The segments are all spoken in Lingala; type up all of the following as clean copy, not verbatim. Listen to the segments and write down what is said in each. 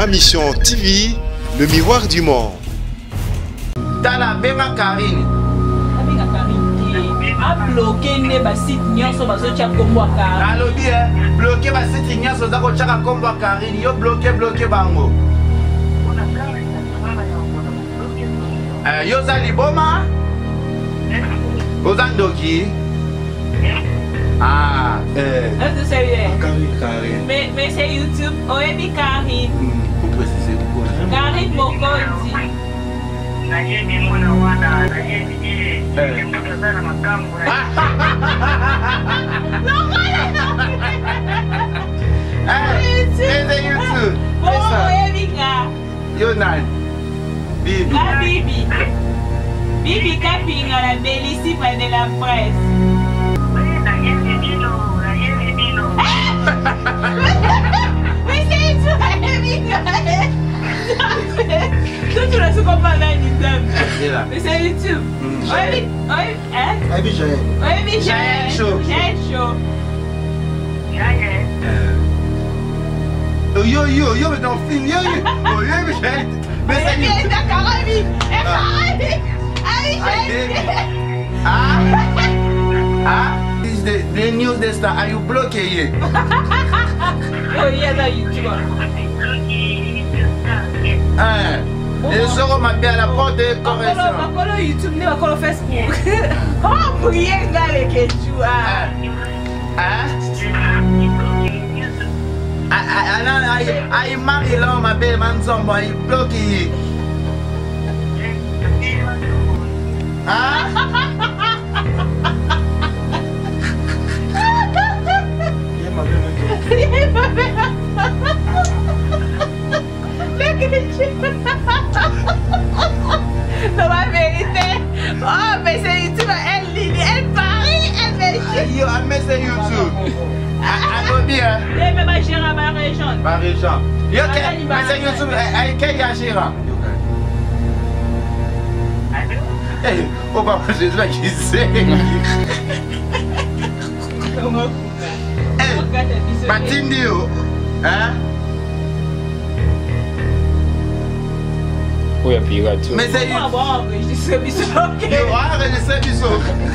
Ma mission TV, le miroir du monde. Tala benga Karine. Benga Karine. A bloqué ne ba site nyonso bazo tia kombo Karine. Alobi bloqué ba site nyonso za ko tia kombo Karine. Yo bloqué bango. Yo za liboma. Ozandoki. Ah, Est-ce sérieux? Karine. Mais c'est YouTube. Oebi Karine. Pour préciser pourquoi. Karine Mokondi. C'est YouTube. Yonan. Bibi. Bibi. Bibi Kapinga la bellissime de la presse. Mais c'est YouTube. Toi tu l'as su comme un YouTube. Mais c'est YouTube. Jaël Show. Yo, mais dans le film, yo, mais c'est YouTube. The news de star, are you bloqué? Oh yeah, dans YouTube. Les gens m'appellent à la porte de correction. Bakolo YouTube, ne bakolo Facebook. Oh, priez dans les Quechua. I marry l'homme, ma belle manzombo, il bloqué. Non, la vérité. Oh, mais c'est YouTube, elle parie, elle méchante. Yo, mais c'est YouTube. Allo bien. Elle peut pas gérer ma région. Ma région. Yo, mais c'est YouTube. Quel y a gérant? Eh, oh papa, je sais qui c'est. Eh, Matindio, hein? Oui, pirate. Mais c'est Yo, enregistré bisou. Yo, enregistré bisou.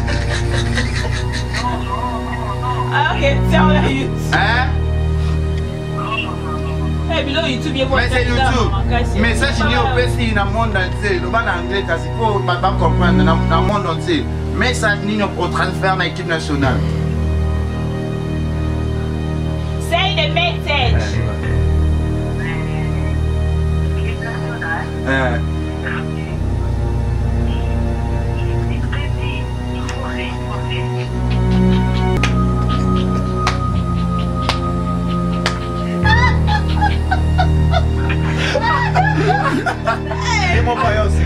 Ah, ok, tiens, on a YouTube. Hein? Eh, bilo YouTube, il y a Mais c'est YouTube. Mais ça, je dis au PC, dans le monde entier. Nous allons en anglais, parce qu'il faut pas comprendre dans le monde entier. Mais ça, nous sommes au transfert dans l'équipe nationale. Say the message. Et mon père aussi.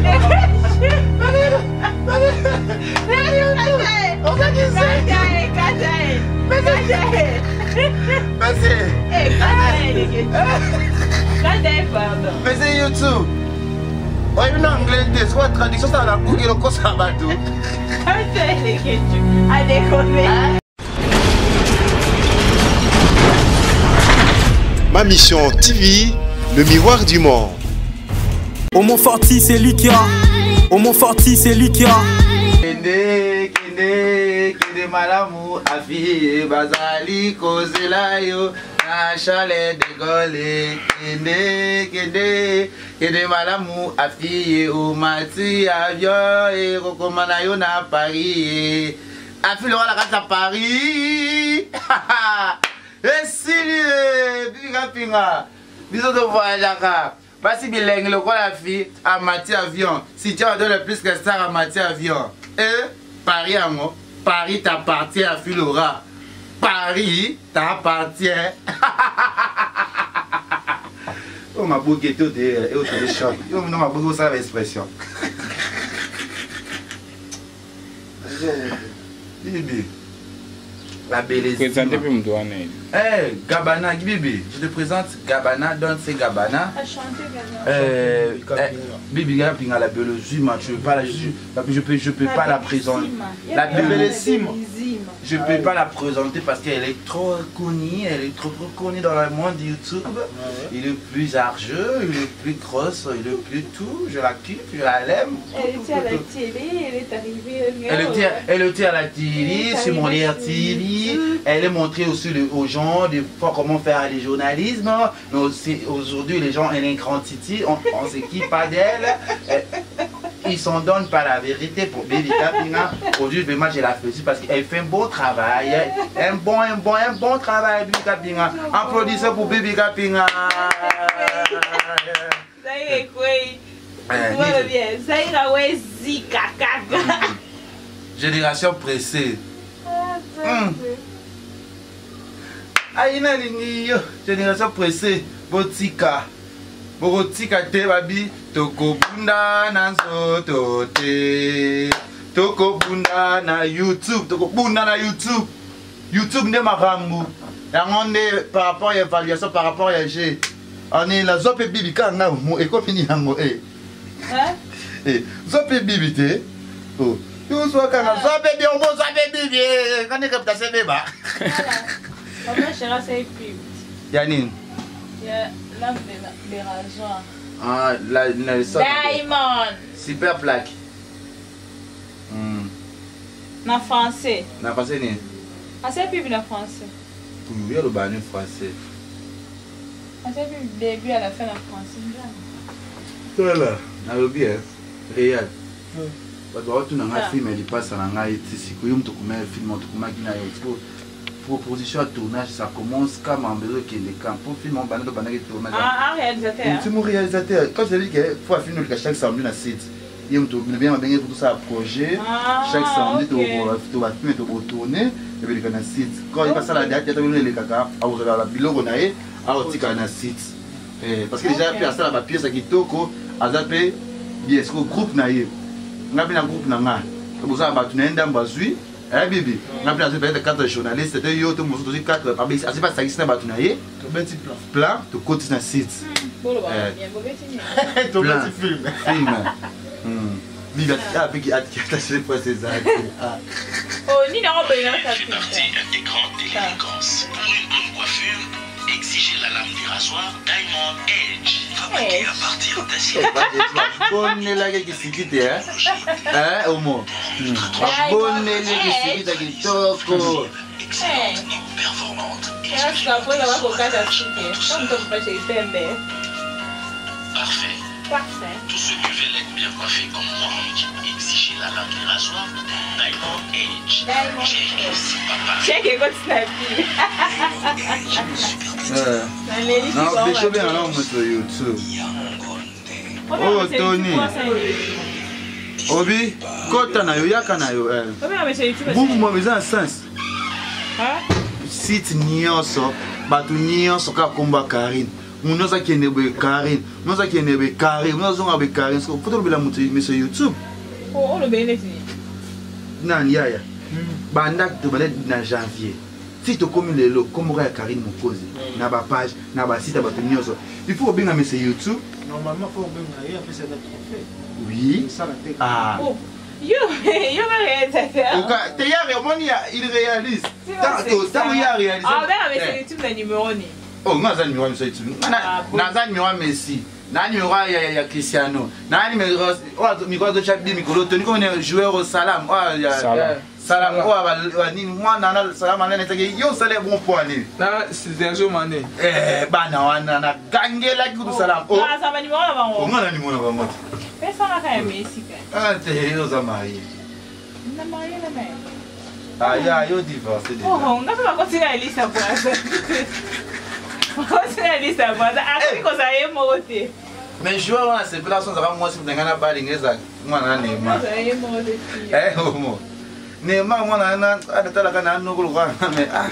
Mais c'est YouTube. Oui, mais en anglais, c'est quoi la traduction? Ça va couper le corps, ça va tout. Ma mission TV, le miroir du monde. Au Mont Forti, c'est Likia. Au Mont Forti, c'est Likia. Kende malamu afi bazali kozela yo na chalet de gole. Kende malamu afi o mati avion e kokomana yo na Paris. Afi le wala kata Paris. Et si biga pinga. Biso de voyage. Parce que bilingue, le quoi la fille à matière avion. Si tu as donné plus que ça à matière avion. Et Paris à moi. Paris t'appartient à Philora. Paris t'appartient. On m'a bouqué tout des chocs. On m'a bouqué ça l'expression. Bibi. La bellezime. Présentez plus mon doigt. Eh, Gabana, Bibi, je te présente Gabana, donc c'est Gabana. Bibi, Gabana, la bellezime, je peux pas la présenter. La bellezime. je ne peux pas la présenter parce qu'elle est trop connue, elle est trop connue dans le monde de YouTube. Il est plus argeux, il est plus grosse, il est plus tout. Je la kiffe, je la l'aime. Elle était à la télé, elle est arrivée. Elle était à la télé, sur mon télé. Elle est montrée aussi aux gens des fois comment faire du journalisme. Mais aussi aujourd'hui, les gens, elle est une grande titi, on s'équipe pas d'elle. Ils s'en donnent pas la vérité pour Baby Kapinga. Aujourd'hui, vraiment, je la félicite parce qu'elle fait un bon travail. Un bon travail, Baby Kapinga. Applaudissez pour Baby Kapinga. Zaire quoi? Zaire ouais zika kaka. Génération pressée. Aïna lingi, génération pressée. Botika. Botika te babi. Toko bunda na nzoto te. Toko bunda na YouTube. Toko bunda na YouTube. YouTube ne marambu. Yangonde par rapport à l'évaluation, par rapport à G. On est la zope bibi kanga mo e ko fini yango eh. Eh, zope bibi te. Oh. Yo so kanga zope bi omo zope bibi. Kane kapta se beba. Comment chéra c'est pub? Yanine. Ya lampe de rasoir. Ah, la Diamond. super plaque. Na français. Na français ni. Ah c'est pub na français. Oui, le banu français. Ah c'est pub du début à la fin na français. Voilà. Na lobi réel. Bato tu na film il passe na ngai ici ko yum to kuma film to kuma kina expo. Proposition à tournage, ça commence comme un besoin qui est des camps. Pour film, on va nous demander de tournage. Ah, réalisateur. C'est mon réalisateur. Quand je dis qu'il faut filmer chaque samedi dans site, il me tourne bien, bien pour tout ça projet. Chaque samedi, tu vas filmer, tu vas tourner, et puis il y a un site. Quand il passe à la date, il y a les caca, à la bilo on a eu, à un site. Parce que déjà puis à ça la pièce qui toko, à zapper, bien ce groupe naïf. On a bien un groupe nanga. Pour ça, tu n'as pas bazui. Eh bibi, on a pris 4 journalistes, c'était yo tout monde 4 parce que c'est pas ça qui s'est battu naïe. Plan, tu côté dans site. Bon le plan, film. Bibi a puis a attaché pour ses actes. Oh, ni n'a pas bien ça. Un écran d'élégance. Pour une bonne coiffure, exigez la lame du rasoir Diamond Edge. Fabriquée à partir d'acier. Bonne la qui s'y quitte hein. Au mot. Bonne la qui s'y quitte qui toko. Excellente et performante. Est-ce que après avoir au cas d'assister, comme tu peux chez Tembe. Parfait. Parfait. Tous ceux qui veulent être bien coiffés comme moi, exigez la lame du rasoir Diamond Edge. Check et continue. Non, pécho bien alors sur YouTube. Oh Tony. Obi, kota na yo yaka na yo. Bubu mo besoin sens. Site nyonso, batu nyonso ka komba Karine. Munoza kende be Karine, munoza kende be Karine, munoza nga be Karine. Faut to bela mutu sur YouTube. Oh, le bénéfice. Nan yaya. Banda to bala na janvier. Si tu communes les lots, comme Karine Mokozi, na ba page, na ba site batu nyonso. Il faut bien sur YouTube. Normalement, il faut bien après ça trophée. Oui. Ah. Oh. Yo réalisateur. Ok, il réalise. Tant il a réalisé. Ah ben mais c'est YouTube le numéro ni. Oh, moi ça numéro sur YouTube. Na numéro Messi. Na numéro ya Cristiano. Na numéro micro de chaque micro Tony comme un joueur au Salam. Oh ya Salam ni moi na Salam na netaki yo sale bon point ni. Là c'est Sergio Mané. Bana wana na gangela ku Salam. Oh. Ah ça va numéro là Oh, moi na numéro là moi. Personne n'a quand même Messi. Ah, t'es yo za marié. Na marié la mère. Ah ya yo divorcé déjà. Oh, on va continuer à lire ça pour ça. On va continuer à lire ça pour ça. Ah, c'est quoi ça est moté. Mais je vois c'est pas ça va moi si vous n'avez pas l'ingénieur moi na Neymar. Eh homo. Neymar moi na adatala kana nokolo kwa mais ah.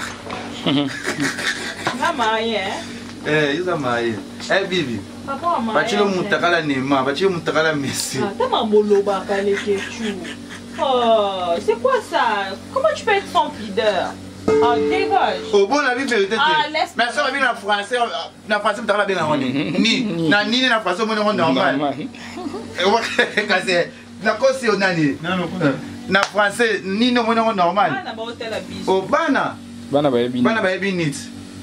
Na marié. Yo za marié. Bibi. Papa marié. Bachilo mutakala Neymar, bachilo mutakala Messi. Ah, t'as ma boloba parler que tu. Oh, c'est quoi ça? Comment tu peux être sans pudeur? Oh, dégage. Oh, bon, la vie vérité. Ah, laisse. Mais ça, la vie en français, tu t'as bien en ni. Ni, na français, on est normal. Et ouais, c'est. D'accord, c'est au nani. Non, na français ni no mona normal. Bana ba hotel à bis. Oh bana. Bana ba ebi. Bana ba ebi nit.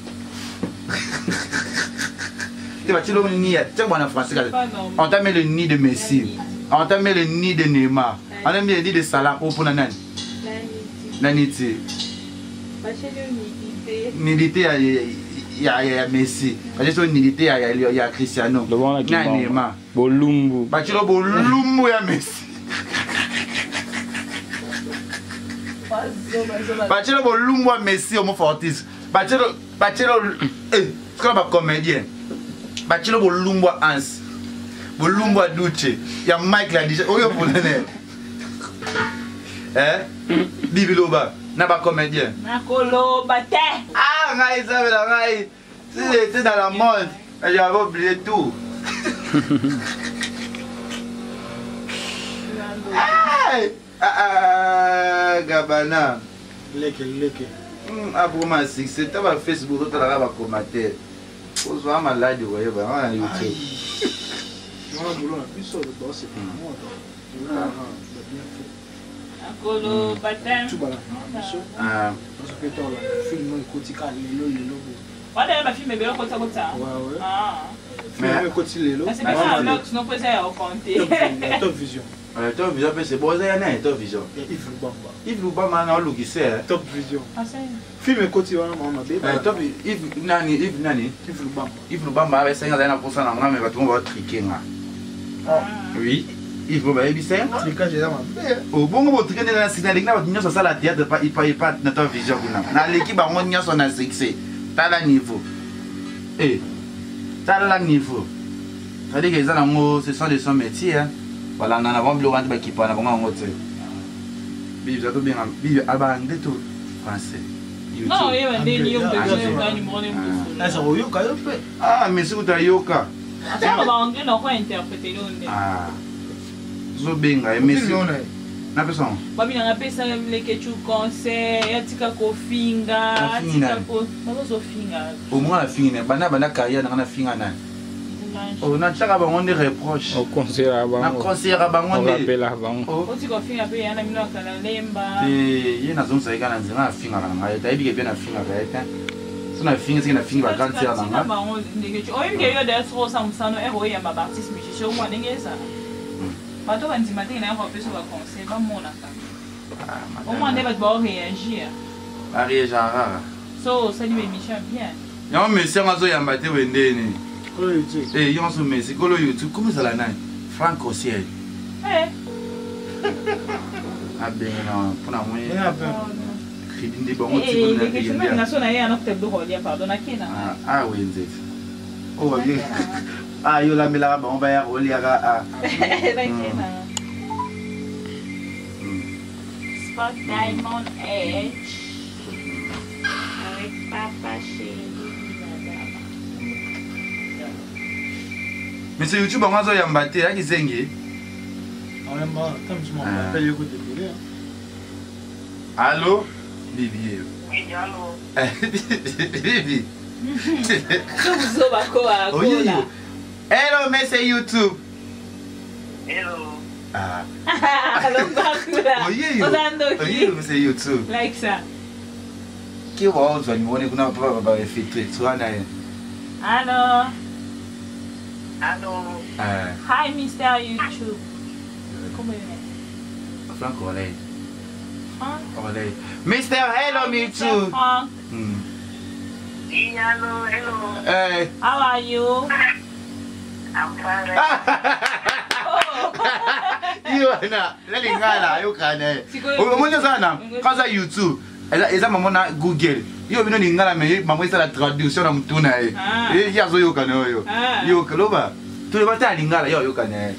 Tu vas le nid, tu vois en français. On t'a mis le nid de Messi. On t'a mis le nid de Neymar. On a mis le nid de Salah pour Nanan. Naniti. Nidité il y a Messi. Parce que nidité il y a Cristiano. Il y a Neymar. Bolumbu. Parce que Bolumbu il y a Messi. Parce que Bolumbu il y a Messi au Fortis. Parce que c'est comme un comédien. Bachilo Bolumbu Hans. Bolumbu Duce. Il y a Mike là déjà. Oh yo pour le nez. Bibiloba. N'a pas comédien. Nakolo Bate. Ah, ngai ça veut la ngai. C'est dans la mode. J'avais oublié tout. Gabana. Leke. Ah pour moi c'est tu vas Facebook tu vas commenter. Faut soit malade ouais bah YouTube. Moi boulot plus sur le boss c'est pour moi. Nakolo Bate. Tout bala. Ah. Parce que toi là film kotika lelo. Wala ba film be ko ta ko ta. Ouais. Ah. Film kotika lelo. C'est pas ça là tu n'as pas ça au compter. Top vision. Top vision c'est bon ça y a Top vision. Yves Lubamba. Yves Lubamba na lu qui c'est. Top vision. Ah ça. Film kotika wana mama be. Top Yves nani. Yves Lubamba. Yves Lubamba avec 50 ans pour ça na mais va tout on va triquer là. Oui. Yves Lubamba il c'est. Tricage là ma. Au bon on triquer dans la signal na va ça la théâtre pas na Top vision kuna. Na l'équipe ba on nyoso na succès. T'as la niveau. T'as la niveau. Ça dit que les gens ce sont de son métier hein. Voilà, on a un blog qui parle avant un hôtel. Bibi, ça tout bien. Bibi, abandé tout français. Non, il y a des lions Ah, ça voyou quand même fait. Ah, mais c'est où t'as yoka. Ça va anglais non quoi interpréter l'on. Ah. Zo benga, mais c'est na personne. Babi na pesa le kechu concert, ya tika ko finga, tika ko zo finga. Au moins la finga, bana carrière na finga na. Oh, na tchaka ba on des reproches. Au concert avant. Na concert avant on rappelle avant. O tika finga pe yana mino kala lemba. Yena zonsa ikana nzima finga na ngai, tayibi ke bien na finga ka. Sona finga c'est na finga ba cancer na ngai. Ba on de kechu. O yimke yo de so sa musano ero ya ba artiste musicien mo ndengeza. Bato banzima te na ko peso ba concert ba mona ka. Au moins ne va réagir. Ba réagir rara. So ça lui émission bien. Non mais c'est ngazo yamba te wendeni. Eh, yon sur Messi, kolo YouTube, comment ça la nai? Franck Ossiel. Ah bien non, pour la moyenne. Crédit des bons petits bons et que même national est un autre tableau relié pardon à qui là. Ah oui, nzet. Oh bien. Ah yo la mela on va y relier à Spot Diamond Edge avec Papa Chéri. Mais c'est YouTube on va zo yamba te aki zengi. On aime pas comme je m'appelle écoute télé. Allô Bibi. Oui, allô. Bibi. Zo bakoa kola. Hello mais c'est YouTube. Hello. Ah. Alors bakula. Oui, c'est YouTube. Like ça. Qui va on va nous kuna pas filtrer soit na. Allô. Allô. Hi Mr. YouTube. Comment il est? Franck Olay. Franck. Olay. Mr. Hello YouTube. Franck. Oui, hello, hello. Hey. How are you? I'm fine. You na lingala yo kana. Umonyo sana. Kaza YouTube. Eza mama na Google. Yo bino lingala me mama isa la traduction na mtuna eh. Yazo yo kana yo. Yo kaloba. Tu le bata lingala yo kana.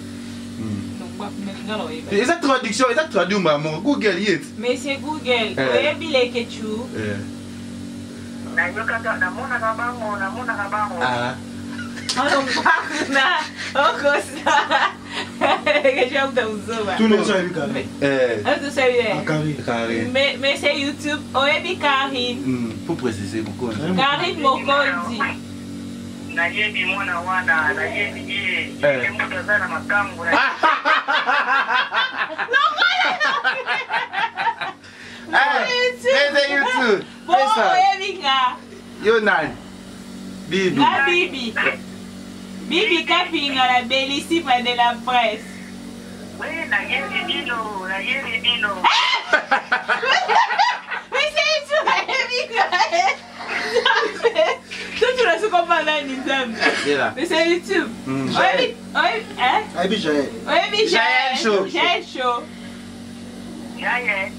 Eza traduction, eza traduction maman Google yet. Mais c'est Google. Oyebi le kechu. Namona kabango. Ah. Alors bakuna. Okosa. Que j'ai oublié uzoba. Tout le monde carré. Tu sais Carré. Mais c'est YouTube. Oyebi Karine. Pour préciser pourquoi. Karine Mokondi. Nayebi mwana wana, nayebi ye. Muda sana makangu. Mese YouTube. Bon, Erika. Yonan. Bibi. La Bibi. Bibi Kapinga, la bellissime de la presse. Oui, la Yéribino. Mais c'est sur la Erika. Tout le monde comprend là, mais c'est YouTube. Oui, hein? Aïbi Jaël. Oui, Jaël Show. Jaël Show. Jaël.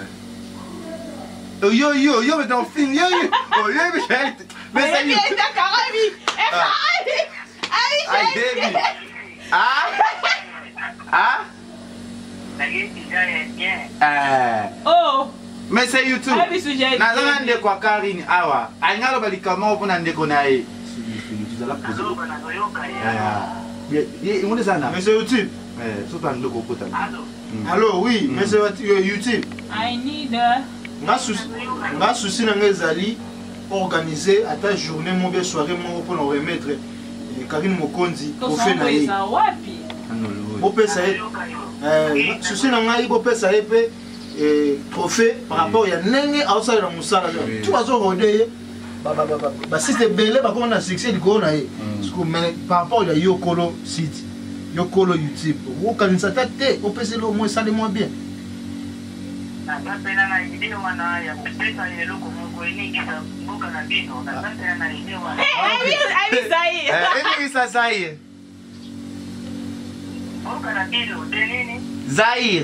Yo, mais dans le film, yo. Oh, yo, mais c'est YouTube. Oh. Mais c'est YouTube. Nazanga ndeko Karine awa. Anyalo balikama opona ndeko nae. Mais c'est YouTube. Allô, oui, mais c'est YouTube. I need Ma souci na ngezali organiser à ta journée mon bien soirée mon pour remettre Karine Mokonzi au fait na ye. Bo pesa souci na ngai bo pesa pe trophée par rapport ya nenge outside na musala. Tu vas rodé ba si c'est belé ba comme na succès liko na ye. Mais par rapport ya Yokolo site, Yokolo YouTube. Wo kanisa tete o pesa le moins ça le moins bien. Zahir.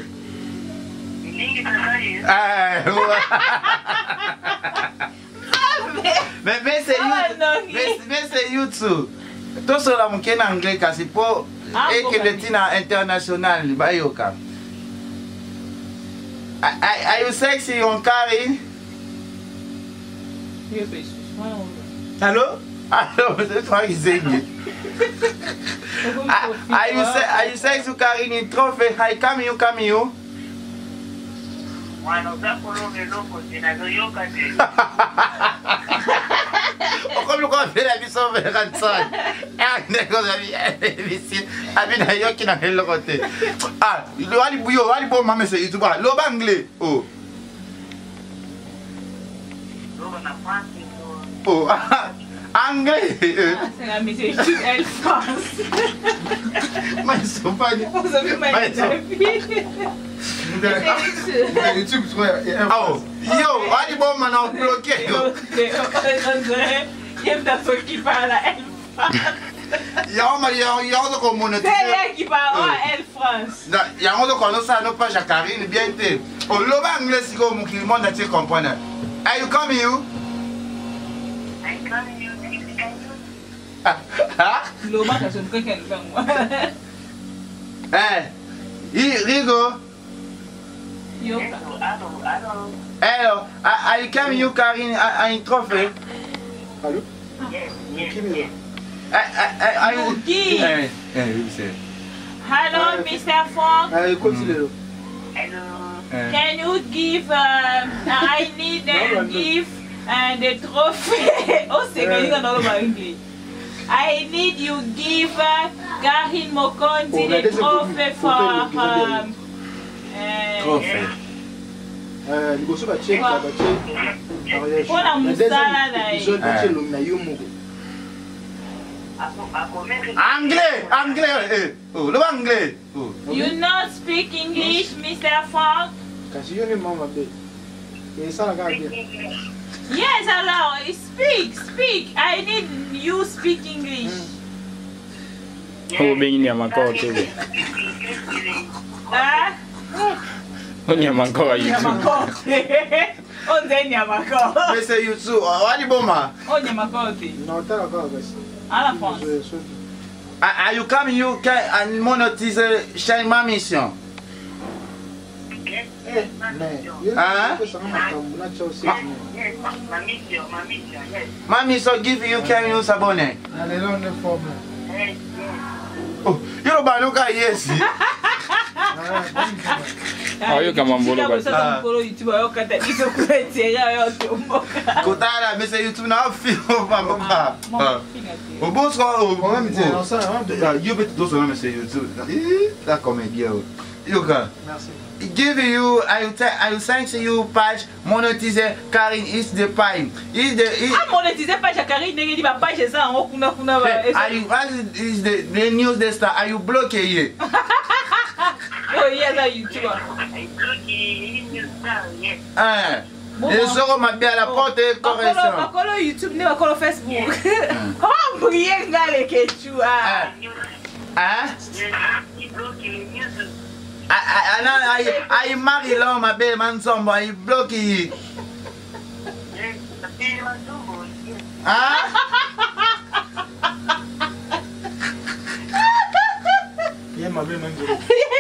Mais c'est YouTube. Tout cela mon ken anglais kasi po et que le tina international bayoka. Are you sexy on Karine? Allô? Allô, c'est toi qui sais. Are you sexy on Karine in trophy? Hi, come you. Comme le fait la mission vers Ranson. Ah, il doit aller bouillon, aller bon maman c'est YouTube. L'ob anglais. Oh. Oh, anglais. C'est la mission Elle France. Mais ils sont pas. Vous avez mal YouTube, oh, yo, allez bon maintenant bloqué. Il y a personne qui parle à Elle France. Il y a un autre monétaire. C'est elle qui parle à Elle France. Il y a un autre qu'on a nos pages à Karine, bien été. Oh, l'oba anglais, c'est comme qui le monde a été comprendre. Are you coming you? L'oba, ça ne peut qu'elle fait moi. Rigo. Hello, are you coming you Karine in trophy? Allô? Hello, Mr. Fong. Continue. Can you give? I need to give the trophy. Oh, c'est que you know English. I need you give Karine Mokonzi the trophy for trophy. Liboso ba check ba check. Pona musala na épisode ba check na yo moko. Anglais. Oh, le anglais. Oh. You not speak English, Mr. Fong? Kasi yo ni mama be. Mais ça la garde. Yes, allow. Speak. I need you speak English. Oh, bem Nyamako TV. Oh, Nyamako à YouTube. On dit Nyamako. Mais c'est YouTube. Allez bon ma. Oh, Nyamako. Non, t'as la garde. À la France. Are you coming you can monetize chaîne ma mission? Ma mission give you can you s'abonner. Oh, you ba no ka yes. Ayo kama mbolo basi. Kotala mais c'est YouTube na film papa. Au bon soir au même temps. Yo bet do so mais c'est YouTube. La comédie. Yo ka. Merci. give you, I thank you page monétiser Karine is the pine. Is the monétiser page Karine ngi di ba page ça en kuna kuna ba. Is the news the star are you bloqué here? Oh yes, I YouTube. I bloqué news star, yes. Les euros m'a bien la porte est correcte. Bakolo YouTube ne bakolo Facebook. Comment briller ngale ke tu ah. Il bloqué news. I marry l'homme ma belle mansombo, I bloque you. Yeah, ma belle mansombo.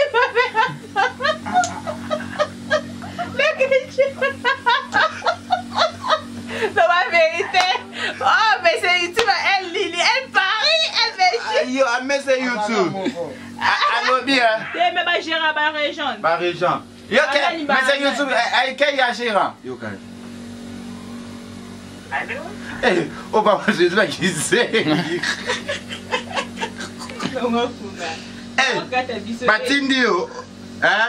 Non, la vérité. Oh, mais c'est YouTube, elle Lily, elle parie, elle fait. Mais c'est YouTube. Allô bien. Mais ma Gérard, ma région. Ma région. Yo, mais c'est YouTube, quel y a Gérard? Yo, quand Allô? Eh, oh, papa, je sais pas qui c'est. Eh, Batindi, hein?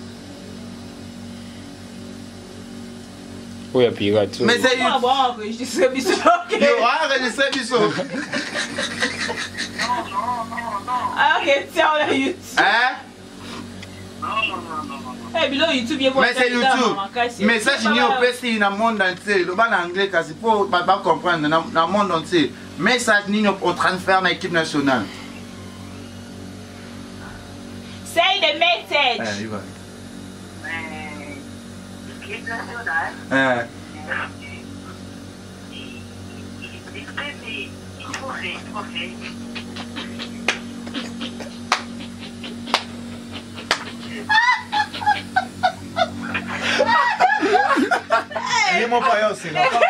Oui, il y a pirate. Mais c'est YouTube. Yo, enregistré Bissot. Ah, ok, tiens, on a YouTube. Hein? Eh, bien, YouTube, mais c'est YouTube. Mais ça, je n'y ai pas dans le monde entier. Le bas en anglais, c'est pour pas comprendre dans le monde entier. Mais ça, nous sommes en train de faire dans l'équipe nationale. Say the message. Il va. L'équipe nationale. Il faut faire. Il est mon père aussi.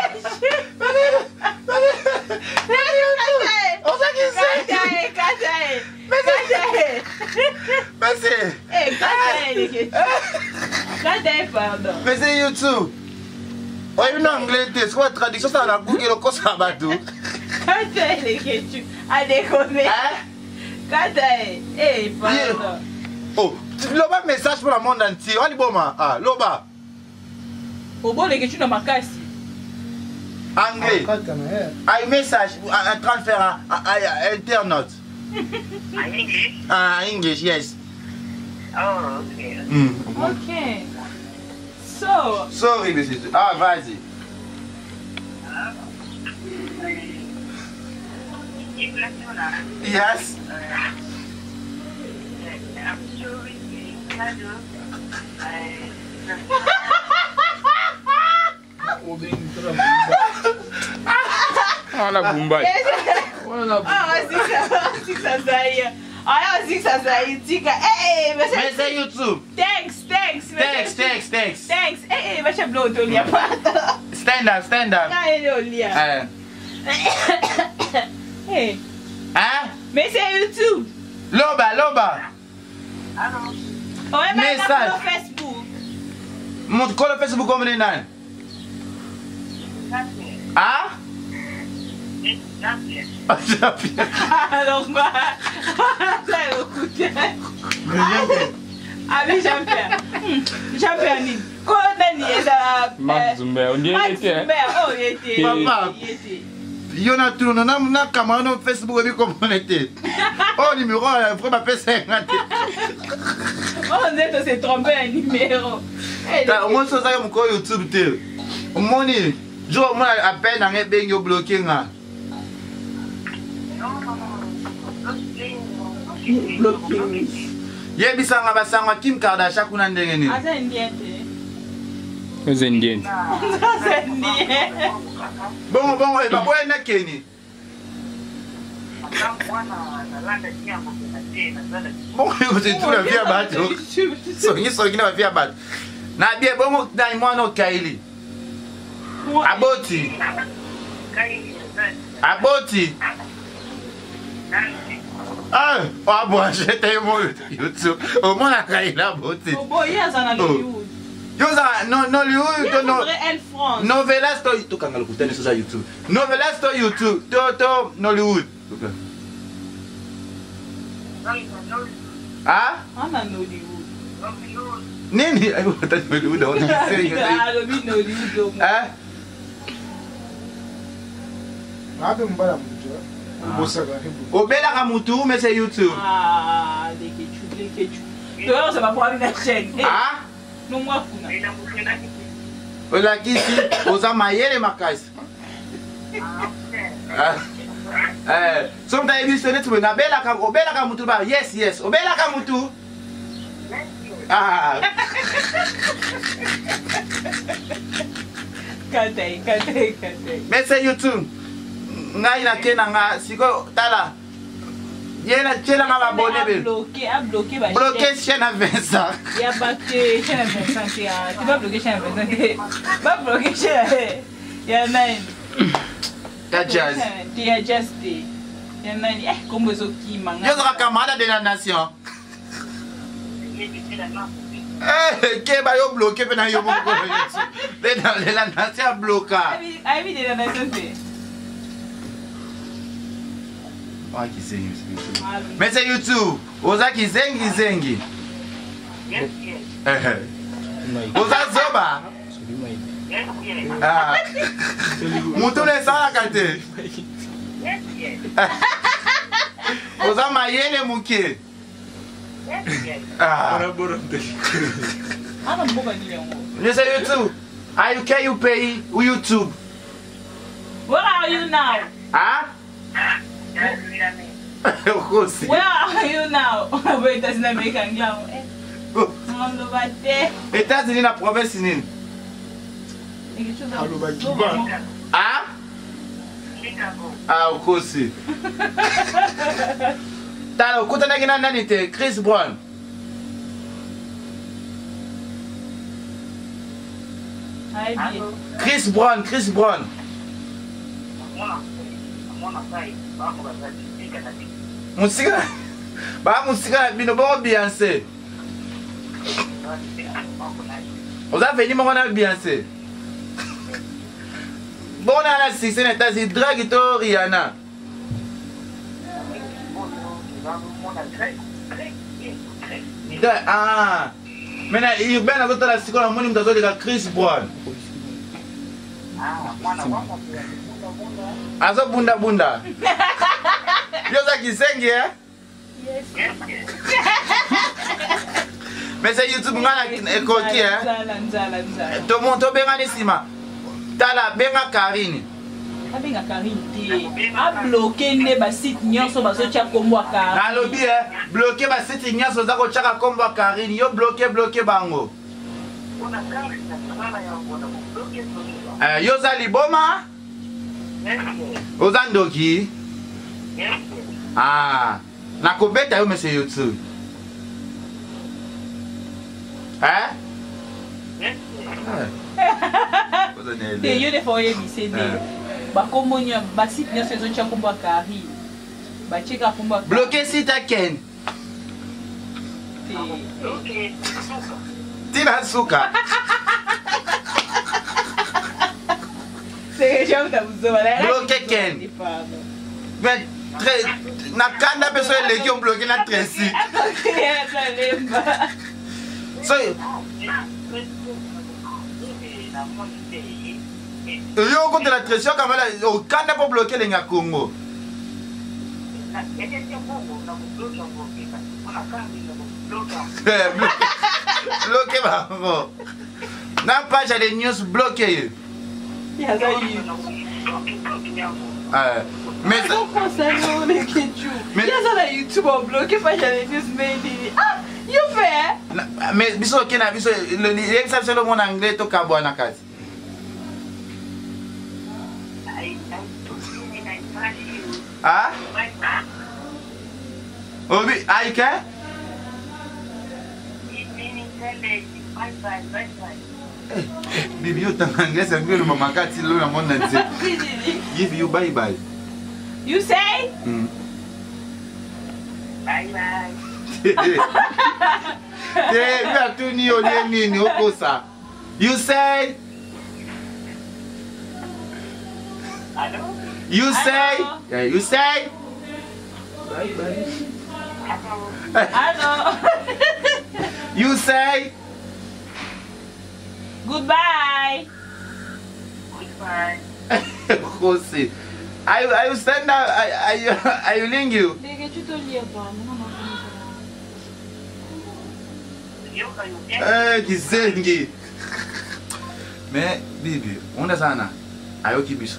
Mais c'est YouTube. Oui, en anglais, c'est quoi la traduction? Ça va Google le cours à bateau. Oh, Loba message pour le monde entier. On dit bon, ah, Loba. Au bon, les questions dans ma casse. Anglais. Un message, un transfert à internet. English? English, yes. Oh, okay. Okay. So. Sorry, monsieur. Ah, vas-y. Yes. Ah, la Boumba. Mais c'est YouTube. Thanks. Stand up. Hey. Hein? Mais c'est YouTube. Loba. Allô? Message. Facebook. Mon call Facebook comme les nains. Ah? Alors moi, ça le coup de ah mais Jean-Pierre. Jean-Pierre ni. Max Zumber, on dirait que oh, il était. Papa. Il y en a tout, on a camarade au Facebook et comme on était. Oh, numéro, il faut m'appeler 50. On est s'est trompé un numéro. Moi, ça, c'est mon compte YouTube. Mon nez, je à peine dans les bains bloqués. Yebisanga basanga Kim Kardashian kuna ndenge nini? Asa ndiente. c'est indien. Asa ndiente. Bon, et bah ouais na Keni. Bon, c'est tout la vie à battre. Soki na vie à battre. Na bien bon na moi no Kaili. Aboti. Ah, bon, j'étais mon YouTube. Au moins, la Kaili Aboti. Oh, bon, il y a ça dans Hollywood. Nollywood, France. Novelas to YouTube. Kanga lokutani sur YouTube. Novelas to YouTube. To Nollywood. Ah? On a Nollywood. Nini? Ayo tadi udah Obelaka mutu mais c'est YouTube. Ah, les ketchup. Toi, ça va pour aller dans la chaîne. Ah? Non, moi, fou. Ola kisi, oza mayele makasi. So mta ebi sone tu na obelaka mutu ba. Yes, obelaka mutu. Ah. Kate. Mais c'est YouTube. Ngai na kena nga siko tala. Yena chela nga ba bonne be. Bloqué ba. Bloqué chaîne à Vincent. Il y a pas que chaîne à Vincent. Tu vas bloquer chaîne à Vincent. Va bloquer chaîne. Il y a nine. Jazz. Il y a Jazz. Il y a nine. Comme les autres qui mangent. Yo sera camarade de la nation. Ke ba yo bloqué pe na yo mo ko de la nation bloqué. Avi de la nation. Mais c'est YouTube. Oza ki zengi. Oza zoba. Ah. Mutu le sala kate. Oza mayele muke. Ah. Je sais YouTube. Can you pay YouTube? Where are you now? Ah? Where are you now? Wait, that's not making young. États-Unis na province nini? Ah? Ah, ukosi. Tala ukutana kina nani te? Chris Brown. Chris Brown. Musika bino bon Beyoncé. Vous avez venu mon Beyoncé. Bon on a la 6 États-Unis drag to Rihanna. Ah. Maintenant il ben à côté la sikola moni mtazo de Chris Brown. Azo bunda. Yoza kisengi eh? Yes. Mais c'est YouTube ngana ekoki eh? Nzala. To monto benga nisima. Tala benga Karine. Abenga Karine te. A bloqué ne ba site nyonso bazo tia kombo Karine. Alobi eh, bloqué ba site nyonso za ko tia kombo Karine. Yo bloqué bango. Yoza liboma? Oza ndoki? Ah, nakobeta yo monsieur YouTube. Te yo de foye bisede. Ba komonya ba site nyonso ezo tia kombo Karine. Ba cheka kombo. Bloqué site à Ken. Tina suka. Bloqué Ken. Mais très na kanda personne les qui ont bloqué la Tracy. So yo contre la Tracy comme là au kanda pour bloquer les Congo. Bloqué bango. Na page des news bloqué. Mais ça YouTube a bloqué pas j'allais news made. Ah, you fais? Mais biso kena biso le ça c'est le monde anglais to kabwana kazi. Ah? Obi, aike? Bibi yo tangange sa ngelo mama kati lo na monde entier. Give you bye. You say? Bye. You are too new nini okosa. You say? Hello? You say? Yeah, you say? Hello. You say? Goodbye. Goodbye. Jose. Are you stand up? Are you ling you? Kisengi. Mais bibi, on a sana. Ayo kibiso.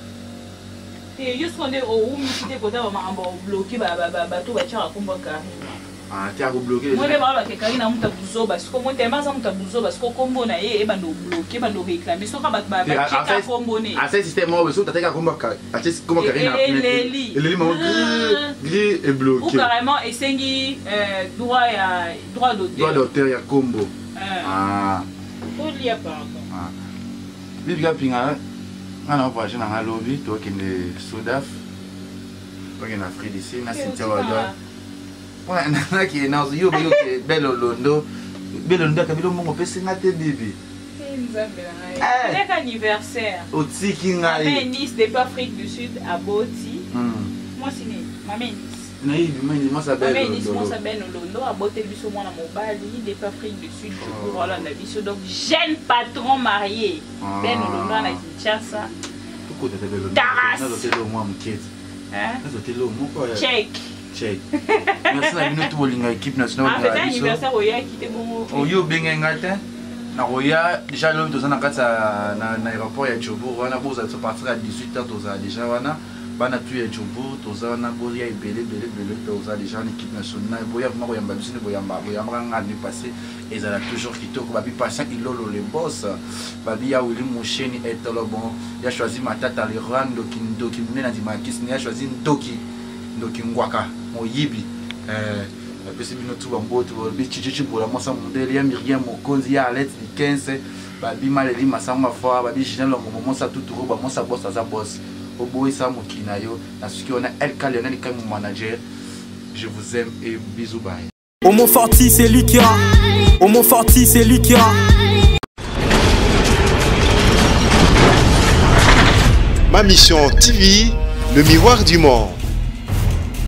Juste qu'on est au room, si t'es côté, on m'a bloqué, tout va tirer à combattre. Ah, tu as bloqué. Moi, je vais que Karina m'a tabouzo parce que moi, tellement ça m'a tabouzo parce que combo na et ben bloqué, ben réclamer. Sauf qu'à checker combo né. À ce système, moi, je t'as qu'à combattre. À ce comment Karina. Les maman gris et bloqué. Ou carrément et sengi droit d'auteur. Droit d'auteur ya combo. Ah. Faut lire pardon. Ah. Bibi gapinga. On va jouer dans la lobby, toi qui es Soudaf, toi qui es en Afrique d'ici, na Cynthia Wada. Pour un qui est dans le Yobo, qui est belle Londo, belle Londo, qui est mon père, na te bibi. C'est anniversaire. Au Tiki ma mère Nice depuis Afrique du Sud à Boti. Moi c'est ma mère Nice. Moi ça belle Londo à Boti biso moi na mobali depuis Afrique du Sud pour voilà na biso donc jeune patron marié. Ben Londo na Kinshasa. Pourquoi tu es Taras. Na hôtel au moi m'inquiète. Hein? Na hôtel au moi quoi. Check. Check. Merci na bino tout linga équipe nationale. Ah, c'est anniversaire oya qui te bon. Oyo bengengata. Na roya déjà l'homme tous na kata na aéroport ya Djobo wana boza to partir à 18h toza déjà wana bana tu ya Djobo toza na boya belé toza déjà en équipe nationale boya vraiment boyamba bisine boyamba ngani passé ezala toujours kitoko babi patient ilolo le boss babi ya Willy Mosheni etolo bon ya choisi matata le rando kindoki mena di makis ne ya choisi ndoki ngwaka moyibi pesi bino tu bamboto bichichichi bola mosa mondele ya Miriam Mokonzi ya Alex Dikense babi maleli masanga fois babi Jean Longo mosa tuturo ba mosa boss za boss oboy sa mokina yo na suki on a El Lionel comme manager. Je vous aime et bisous bye. Homo Forti c'est lui qui a. Homo Forti c'est lui qui a. Ma mission TV, le miroir du monde.